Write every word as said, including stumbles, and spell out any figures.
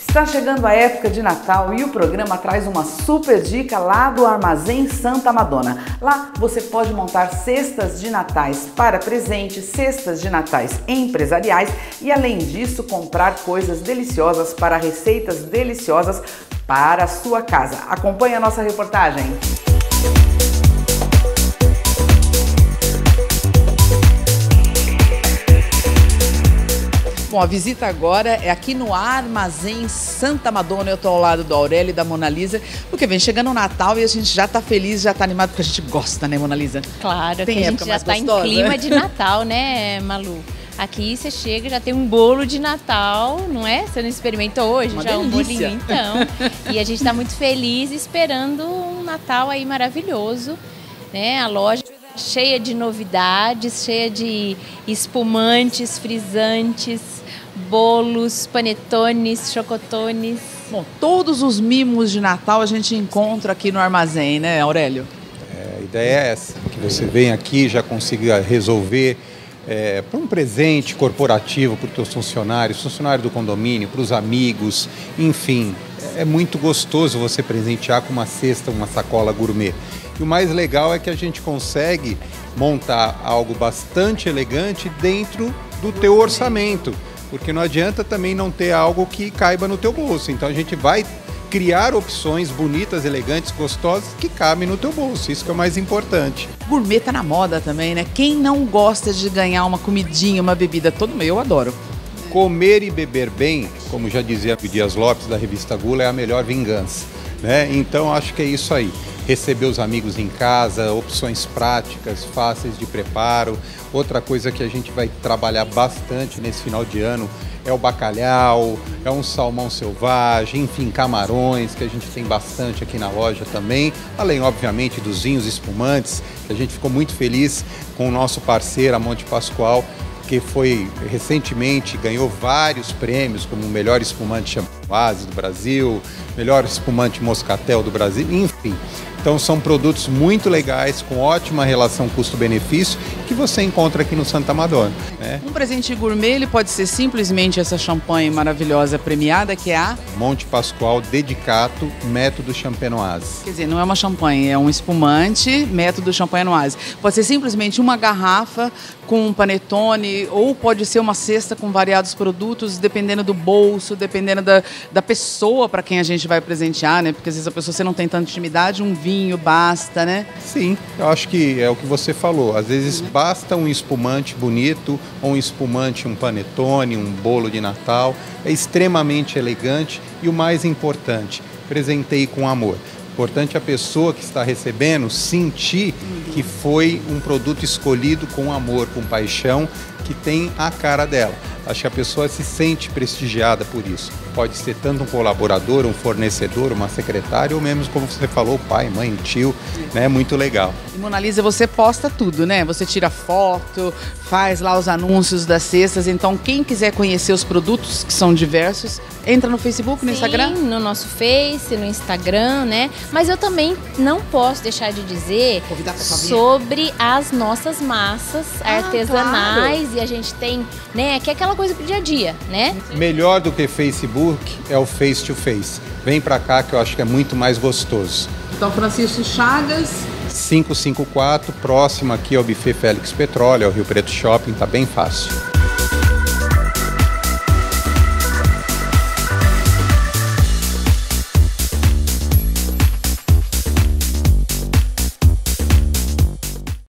Está chegando a época de Natal e o programa traz uma super dica lá do Armazém Santa Madonna. Lá você pode montar cestas de natais para presentes, cestas de natais empresariais e, além disso, comprar coisas deliciosas para receitas deliciosas para a sua casa. Acompanhe a nossa reportagem. Bom, a visita agora é aqui no Armazém Santa Madonna. Eu estou ao lado do Aurélio e da Mona Lisa, porque vem chegando o Natal e a gente já está feliz, já está animado, porque a gente gosta, né, Mona Lisa? Claro, tem que a gente já está em clima de Natal, né, Malu? Aqui você chega, já tem um bolo de Natal, não é? Você não experimentou hoje? Uma já delícia. Um bolinho, então. E a gente está muito feliz esperando um Natal aí maravilhoso, né? A loja cheia de novidades, cheia de espumantes, frisantes, bolos, panetones, chocotones. Bom, todos os mimos de Natal a gente encontra aqui no armazém, né, Aurélio? É, a ideia é essa, que você venha aqui e já consiga resolver é, para um presente corporativo para os seus funcionários, funcionário do condomínio, para os amigos, enfim. É muito gostoso você presentear com uma cesta, uma sacola gourmet. E o mais legal é que a gente consegue montar algo bastante elegante dentro do teu orçamento, porque não adianta também não ter algo que caiba no teu bolso. Então a gente vai criar opções bonitas, elegantes, gostosas que cabem no teu bolso. Isso que é o mais importante. Gourmet tá na moda também, né? Quem não gosta de ganhar uma comidinha, uma bebida? Todo mundo, eu adoro. Comer e beber bem, como já dizia o Dias Lopes da revista Gula, é a melhor vingança, né? Então acho que é isso aí. Receber os amigos em casa, opções práticas, fáceis de preparo. Outra coisa que a gente vai trabalhar bastante nesse final de ano é o bacalhau, é um salmão selvagem, enfim, camarões, que a gente tem bastante aqui na loja também. Além, obviamente, dos vinhos espumantes, que a gente ficou muito feliz com o nosso parceiro, a Monte Pascoal, que foi recentemente, ganhou vários prêmios, como o melhor espumante champenoise do Brasil, melhor espumante moscatel do Brasil, enfim. Então são produtos muito legais, com ótima relação custo-benefício, que você encontra aqui no Santa Madonna, né? Um presente gourmet, ele pode ser simplesmente essa champanhe maravilhosa premiada, que é a Monte Pascoal Dedicato Método Champenoise. Quer dizer, não é uma champanhe, é um espumante método champenoise. Pode ser simplesmente uma garrafa com um panetone, ou pode ser uma cesta com variados produtos, dependendo do bolso, dependendo da, da pessoa para quem a gente vai presentear, né? Porque às vezes a pessoa, você não tem tanta intimidade, um vinho basta, né? Sim, eu acho que é o que você falou. Às vezes basta um espumante bonito, ou um espumante, um panetone, um bolo de Natal. É extremamente elegante e o mais importante, presenteie com amor. Importante a pessoa que está recebendo sentir que foi um produto escolhido com amor, com paixão, que tem a cara dela. Acho que a pessoa se sente prestigiada por isso. Pode ser tanto um colaborador, um fornecedor, uma secretária, ou mesmo, como você falou, pai, mãe, tio, né? Muito legal. E Mona Lisa, você posta tudo, né? Você tira foto, faz lá os anúncios das cestas. Então, quem quiser conhecer os produtos, que são diversos, entra no Facebook, no Sim, Instagram? no nosso Face, no Instagram, né? Mas eu também não posso deixar de dizer sobre as nossas massas Ah, artesanais. claro. E a gente tem, né, que é aquela coisa pro dia a dia, né? Melhor do que Facebook é o face to face. Vem pra cá que eu acho que é muito mais gostoso. Então, Francisco Chagas. quinhentos e cinquenta e quatro, próximo aqui ao Buffet Félix Petróleo, ao Rio Preto Shopping, tá bem fácil.